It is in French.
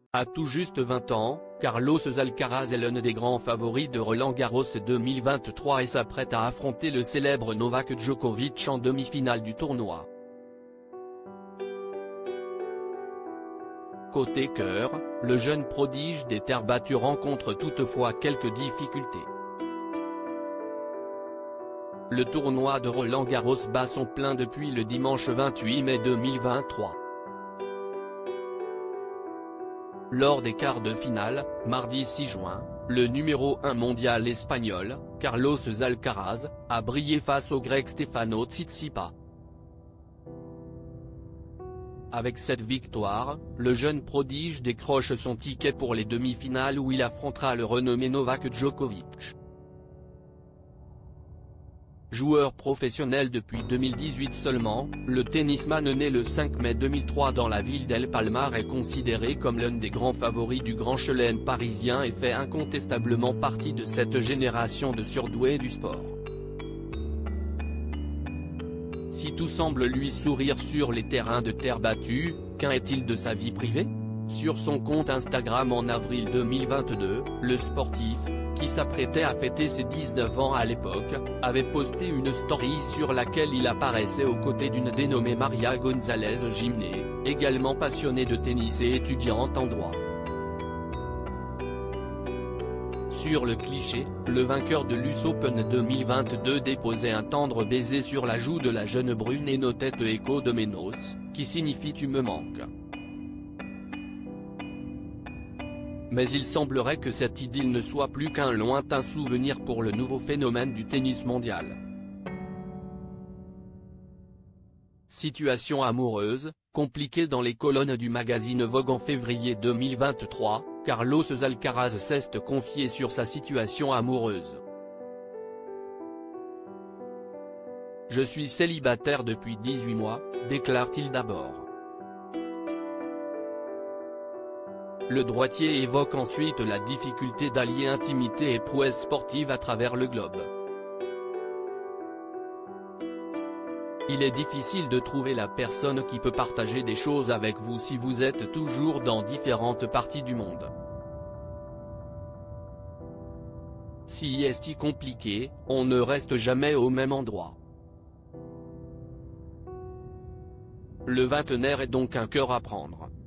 À tout juste 20 ans, Carlos Alcaraz est l'un des grands favoris de Roland-Garros 2023 et s'apprête à affronter le célèbre Novak Djokovic en demi-finale du tournoi. Côté cœur, le jeune prodige des terres battues rencontre toutefois quelques difficultés. Le tournoi de Roland-Garros bat son plein depuis le dimanche 28 mai 2023. Lors des quarts de finale, mardi 6 juin, le numéro 1 mondial espagnol, Carlos Alcaraz, a brillé face au grec Stefano Tsitsipas. Avec cette victoire, le jeune prodige décroche son ticket pour les demi-finales où il affrontera le renommé Novak Djokovic. Joueur professionnel depuis 2018 seulement, le tennisman né le 5 mai 2003 dans la ville d'El Palmar est considéré comme l'un des grands favoris du Grand Chelem parisien et fait incontestablement partie de cette génération de surdoués du sport. Si tout semble lui sourire sur les terrains de terre battue, qu'en est-il de sa vie privée? Sur son compte Instagram en avril 2022, le sportif, qui s'apprêtait à fêter ses 19 ans à l'époque, avait posté une story sur laquelle il apparaissait aux côtés d'une dénommée Maria González Gimné, également passionnée de tennis et étudiante en droit. Sur le cliché, le vainqueur de l'US Open 2022 déposait un tendre baiser sur la joue de la jeune brune et notait Echo de Menos, qui signifie « tu me manques ». Mais il semblerait que cette idylle ne soit plus qu'un lointain souvenir pour le nouveau phénomène du tennis mondial. Situation amoureuse, compliquée dans les colonnes du magazine Vogue en février 2023, Carlos Alcaraz s'est confié sur sa situation amoureuse. « Je suis célibataire depuis 18 mois, déclare-t-il d'abord. Le droitier évoque ensuite la difficulté d'allier intimité et prouesse sportive à travers le globe. Il est difficile de trouver la personne qui peut partager des choses avec vous si vous êtes toujours dans différentes parties du monde. Si est compliqué, on ne reste jamais au même endroit. Le vingtenaire est donc un cœur à prendre.